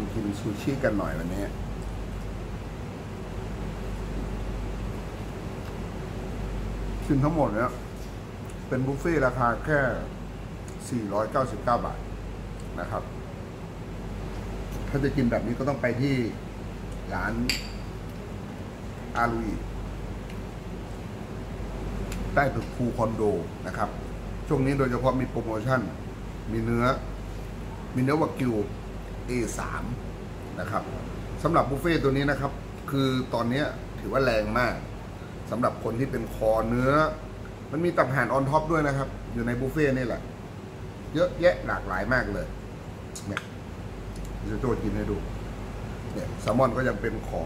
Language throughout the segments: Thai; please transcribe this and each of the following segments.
กินซูชิกันหน่อยวันนี้ซึ่งทั้งหมดเนี่ยเป็นบุฟเฟ่ราคาแค่499 บาทนะครับถ้าจะกินแบบนี้ก็ต้องไปที่ร้านอาลุยใต้ตึกภูคอนโดนะครับช่วงนี้โดยเฉพาะมีโปรโมชั่นมีเนื้อวากิว A3 นะครับสำหรับบุฟเฟ่ตัวนี้นะครับคือตอนนี้ถือว่าแรงมากสำหรับคนที่เป็นคอเนื้อมันมีตับห่านออนท็อปด้วยนะครับอยู่ในบุฟเฟ่นี่แหละเยอะแยะหลากหลายมากเลยเนี่ยจะโจทย์กินให้ดูเนี่ยแซลมอนก็ยังเป็นของ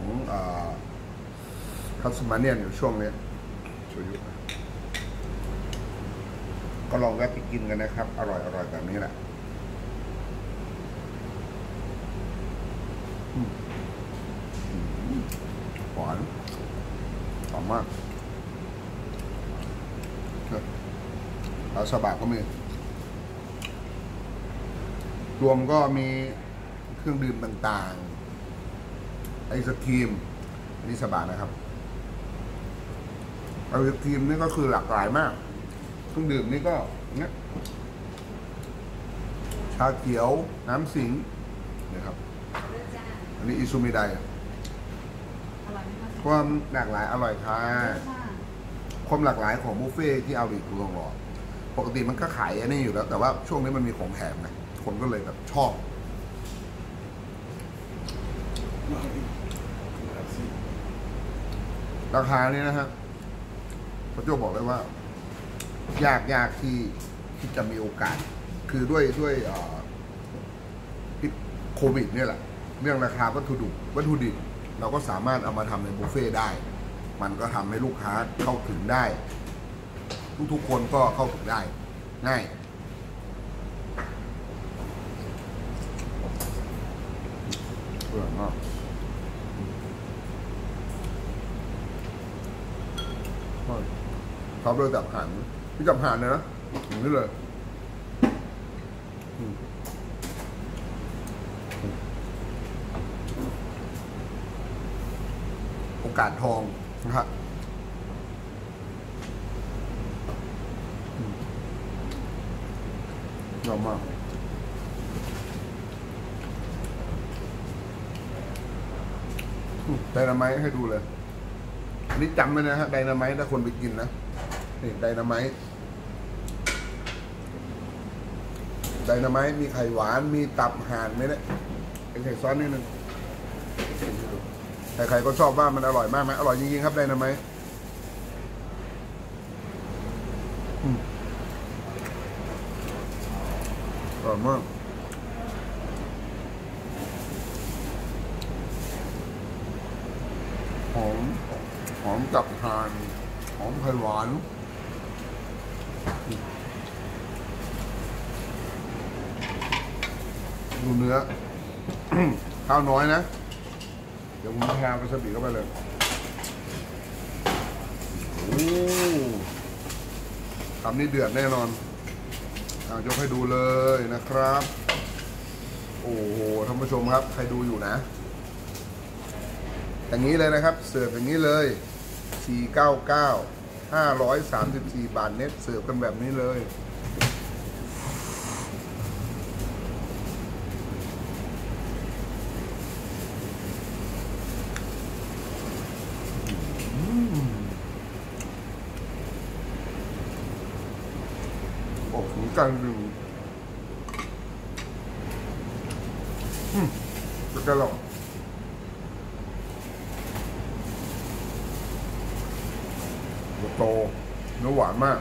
คัสมาเนียนอยู่ช่วงนี้ช่วยยุก็ลองแวะไปกินกันนะครับอร่อยแบบนี้แหละหวานมากปลาสบะก็มีรวมก็มีเครื่องดื่มต่างๆไอศครีมอันนี้สบะนะครับไอศครีมนี่ก็คือหลากหลายมากเครื่องดื่มนี่ก็เนี้ยชาเขียวน้ำสิงนะครับอันนี้อิซูมิไดความหลากหลายอร่อยค่ะความหลากหลายของบุฟเฟ่ที่เอาดิกูลองรอปกติมันก็ขายอันนี้อยู่แล้วแต่ว่าช่วงนี้มันมีของแถมไงคนก็เลยแบบชอบราคานี้นะฮะพระโจบอกเลยว่ายากที่จะมีโอกาสคือด้วยโควิดเนี่ยแหละเรื่องราคาวัตถุดิบเราก็สามารถเอามาทำในบุฟเฟ่ได้มันก็ทำให้ลูกค้าเข้าถึงได้ทุกคนก็เข้าถึงได้ง่ายอร่อยมากชอบเลยจับห่านพี่จับห่านเลยนะอย่างนี้เลยโอกาสทองนะครับยอมมากไดนาไมต์ให้ดูเลยอันนี้จำไว้นะฮะไดนาไมต์ถ้าคนไปกินนะนี่ไดนาไมต์มีไข่หวานมีตับห่านไหมเนี่ยไข่ซอสนิดนึงใครๆก็ชอบว่ามันอร่อยมากไหมอร่อยจริงๆครับไดนาไมต์อร่อยมากหอมจับห่านหอมไข่หวานดูเนื้อ ข้าวน้อยนะเดี๋ยวผมทาวาซาบิเข้าไปเลยโอ้คำนี้เดือดแน่นอนยกให้ดูเลยนะครับโอ้โหท่านผู้ชมครับใครดูอยู่นะอย่างนี้เลยนะครับเสิร์ฟอย่างนี้เลย499 534 บาทเน็ตเสิร์ฟกันแบบนี้เลยโอ้ถึงกันหนึ่งจะลองโตเนื้อหวานมาก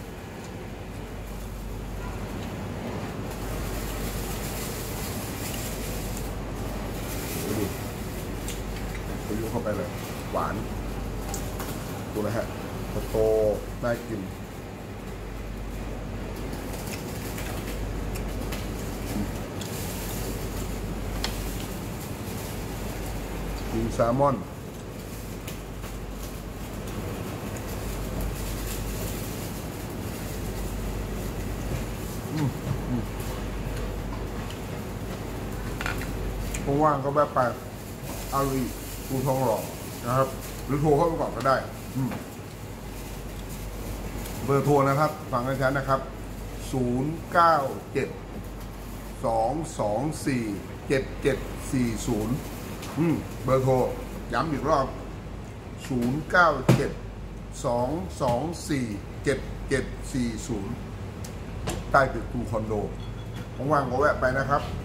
ดูยุ่งเข้าไปเลยหวานดูนะฮะโตน่ากินกินแซลมอนว่างๆก็แวะไปอารีภูทองหล่อนะครับ หรือโทรเข้าไปก่อนก็ได้เบอร์โทรนะครับฟังกันชัดนะครับ097-224-7740เบอร์โทรย้ำอีกรอบ097-224-7740ใต้ตึกทูคอนโดว่างๆก็แวะไปนะครับ